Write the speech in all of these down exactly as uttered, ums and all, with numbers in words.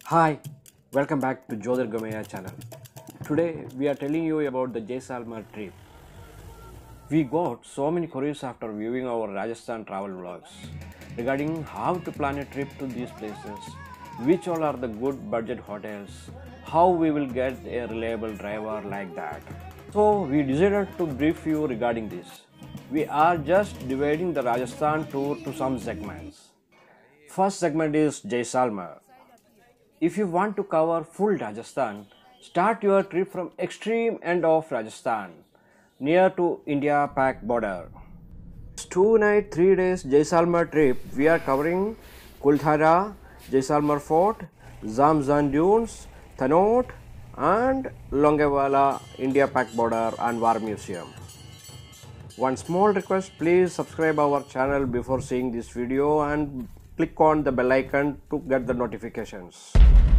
Hi, welcome back to Jyothirgamaya channel. Today we are telling you about the Jaisalmer trip. We got so many queries after viewing our Rajasthan travel vlogs regarding how to plan a trip to these places, which all are the good budget hotels, how we will get a reliable driver like that. So we decided to brief you regarding this. We are just dividing the Rajasthan tour to some segments. First segment is Jaisalmer. If you want to cover full Rajasthan, start your trip from extreme end of Rajasthan, near to India-Pak border. Two night, three days Jaisalmer trip, we are covering Kuldhara, Jaisalmer Fort, Zamzan Dunes, Tanot and Longewala, India-Pak border and War Museum. One small request, please subscribe our channel before seeing this video and click on the bell icon to get the notifications.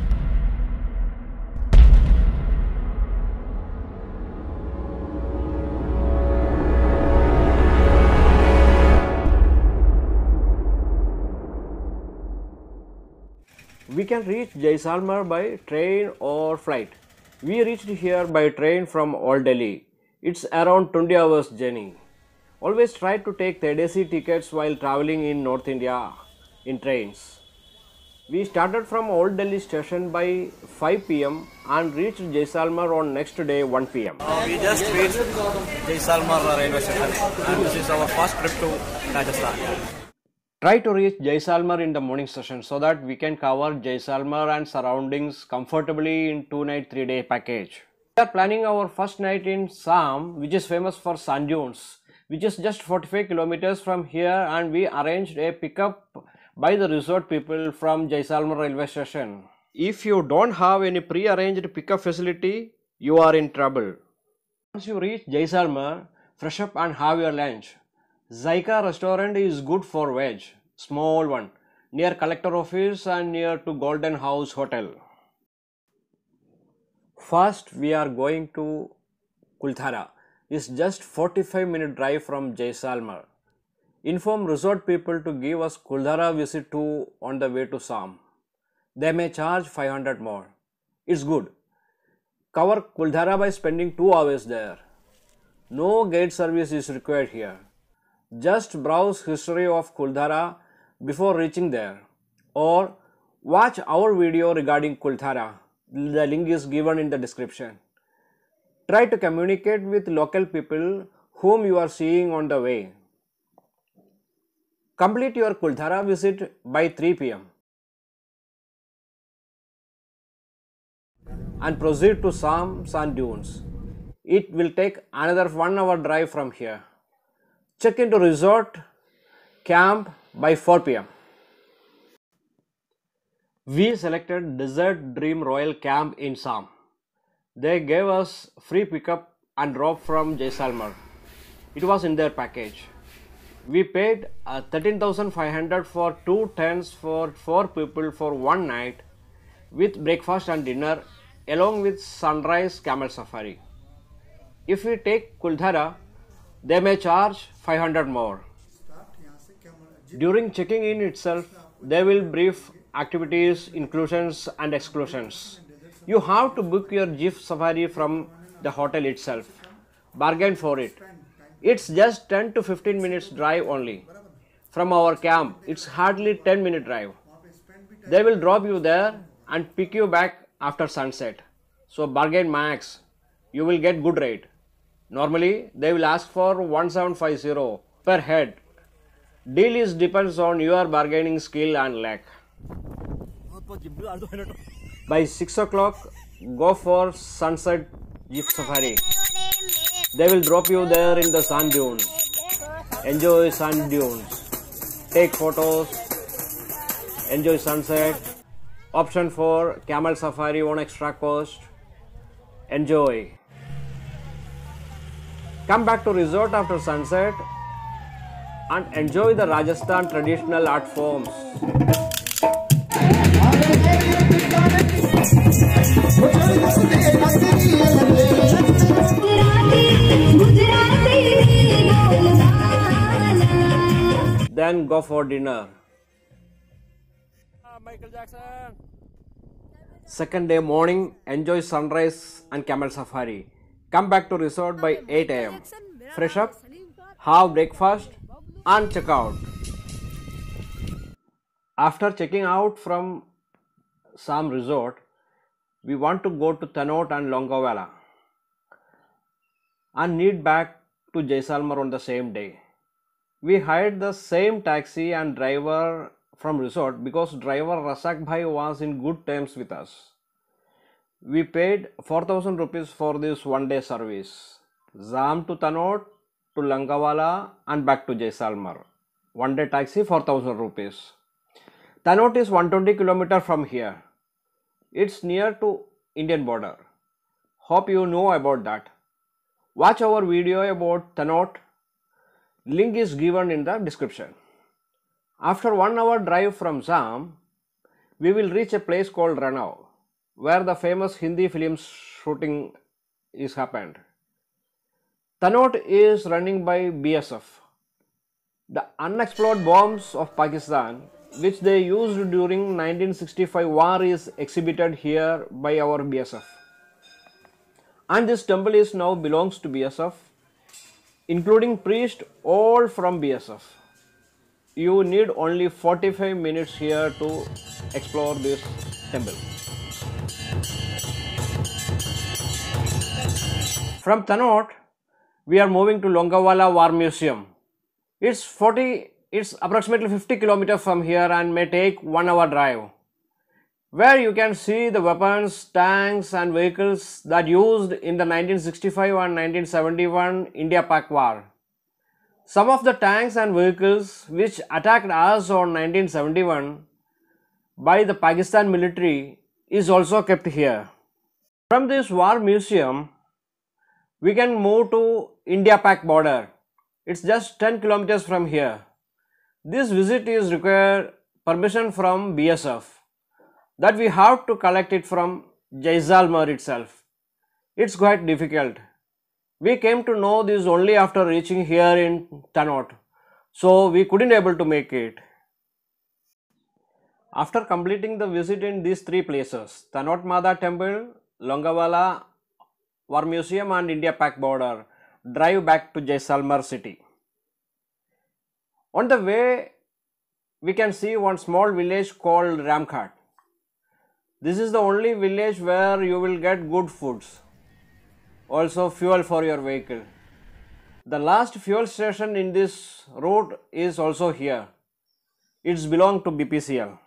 We can reach Jaisalmer by train or flight. We reached here by train from Old Delhi. It's around twenty hours journey. Always try to take third A C tickets while traveling in North India in trains. We started from Old Delhi station by five P M and reached Jaisalmer on next day one P M Uh, we just reached Jaisalmer railway station and this is our first trip to Rajasthan. Try to reach Jaisalmer in the morning session so that we can cover Jaisalmer and surroundings comfortably in two night three day package. We are planning our first night in Sam, which is famous for sand dunes, which is just forty-five kilometers from here, and we arranged a pickup by the resort people from Jaisalmer railway station. If you don't have any pre-arranged pickup facility, you are in trouble. Once you reach Jaisalmer, fresh up and have your lunch. Zaika restaurant is good for veg, small one, near collector office and near to Golden House Hotel. First we are going to Kuldhara. It's just forty-five minute drive from Jaisalmer. Inform resort people to give us Kuldhara visit too on the way to Sam. They may charge five hundred more. It's good. Cover Kuldhara by spending two hours there. No gate service is required here. Just browse history of Kuldhara before reaching there, or watch our video regarding Kuldhara. The link is given in the description. Try to communicate with local people whom you are seeing on the way. Complete your Kuldhara visit by three P M and proceed to Sam Sand Dunes. It will take another one hour drive from here. Check into resort camp by four P M We selected Desert Dream Royal Camp in Sam. They gave us free pickup and drop from Jaisalmer. It was in their package. We paid uh, thirteen thousand five hundred for two tents for four people for one night with breakfast and dinner along with sunrise camel safari. If we take Kuldhara, they may charge five hundred more. During checking in itself, they will brief activities, inclusions and exclusions. You have to book your jeep safari from the hotel itself. Bargain for it. It's just ten to fifteen minutes drive only. From our camp, it's hardly ten minute drive. They will drop you there and pick you back after sunset. So bargain max. You will get good rate. Normally, they will ask for one seven five zero per head. Deal is depends on your bargaining skill and luck. By six o'clock, go for sunset jeep safari. They will drop you there in the sand dunes. Enjoy sand dunes. Take photos. Enjoy sunset. Option for camel safari on extra cost. Enjoy. Come back to resort after sunset and enjoy the Rajasthan traditional art forms. Then go for dinner. Michael Jackson. Second day morning, enjoy sunrise and camel safari. Come back to resort by eight a m. Fresh up, have breakfast and check out. After checking out from some resort, we want to go to Tanot and Longewala and need back to Jaisalmer on the same day. We hired the same taxi and driver from resort because driver Rasak Bhai was in good terms with us. We paid four thousand rupees for this one day service. Zam to Tanot to Longewala and back to Jaisalmer. One day taxi four thousand rupees. Tanot is one hundred twenty kilometers from here. It's near to Indian border. Hope you know about that. Watch our video about Tanot. Link is given in the description. After one hour drive from Zam, we will reach a place called Ranao, where the famous Hindi film shooting is happened. Tanot is running by B S F. The unexploded bombs of Pakistan, which they used during nineteen sixty-five war, is exhibited here by our B S F. And this temple is now belongs to B S F, including priests all from B S F. You need only forty-five minutes here to explore this temple. From Tanot, we are moving to Longewala War Museum. It's forty, it's approximately fifty kilometers from here and may take one hour drive, where you can see the weapons, tanks and vehicles that used in the nineteen sixty-five and nineteen seventy-one India-Pak war. Some of the tanks and vehicles which attacked us on nineteen seventy-one by the Pakistan military is also kept here. From this war museum, we can move to India-Pak border. It's just ten kilometers from here. This visit is require permission from B S F, that we have to collect it from Jaisalmer itself. It's quite difficult. We came to know this only after reaching here in Tanot, so we couldn't able to make it. After completing the visit in these three places, Tanot Mata temple, Longewala War Museum and India-Pak border, drive back to Jaisalmer city. On the way, we can see one small village called Ramghat. This is the only village where you will get good foods, also fuel for your vehicle. The last fuel station in this route is also here. It's belong to B P C L.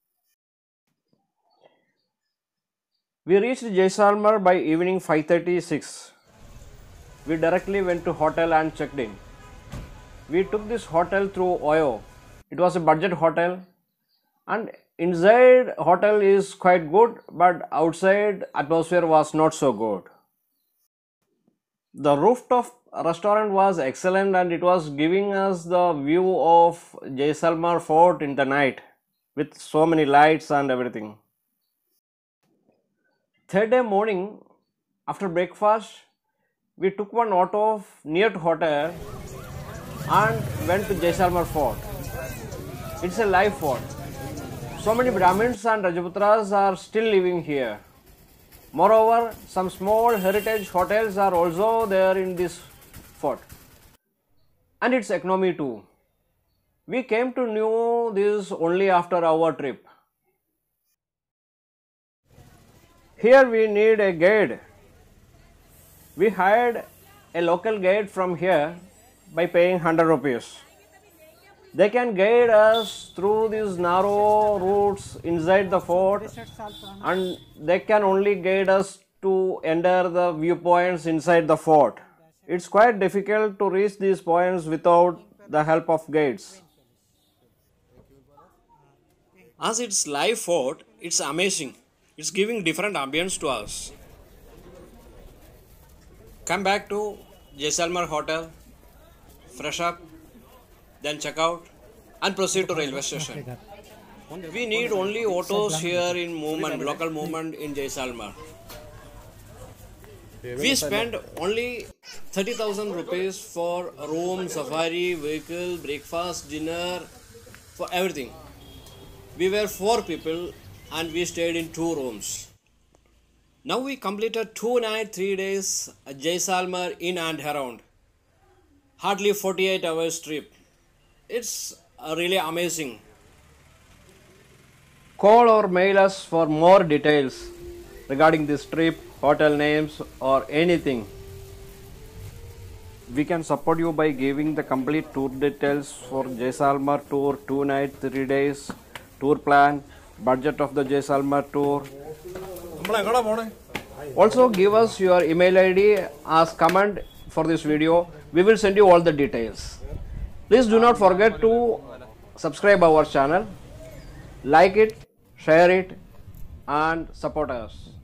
We reached Jaisalmer by evening five thirty-six. We directly went to hotel and checked in. We took this hotel through Oyo. It was a budget hotel, and inside hotel is quite good, but outside atmosphere was not so good. The rooftop restaurant was excellent and it was giving us the view of Jaisalmer fort in the night with so many lights and everything. Third day morning, after breakfast, we took one auto near to hotel and went to Jaisalmer fort. It's a live fort. So many Brahmins and Rajputras are still living here. Moreover, some small heritage hotels are also there in this fort. And it's economy too. We came to know this only after our trip. Here we need a guide. We hired a local guide from here by paying one hundred rupees. They can guide us through these narrow routes inside the fort, and they can only guide us to enter the viewpoints inside the fort. It's quite difficult to reach these points without the help of guides. As it's live fort, it's amazing. It's giving different ambience to us. Come back to Jaisalmer hotel, fresh up, then check out and proceed to railway station. We need only autos here in movement, local movement in Jaisalmer. We spent only thirty thousand rupees for room, safari, vehicle, breakfast, dinner, for everything. We were four people and we stayed in two rooms. Now we completed two nights, three days Jaisalmer in and around. Hardly forty-eight hours trip. It's uh, really amazing. Call or mail us for more details regarding this trip, hotel names or anything. We can support you by giving the complete tour details for Jaisalmer tour, two nights, three days, tour plan, budget of the Jaisalmer tour. Also give us your email I D as comment for this video. We will send you all the details. Please do not forget to subscribe our channel, like it, share it and support us.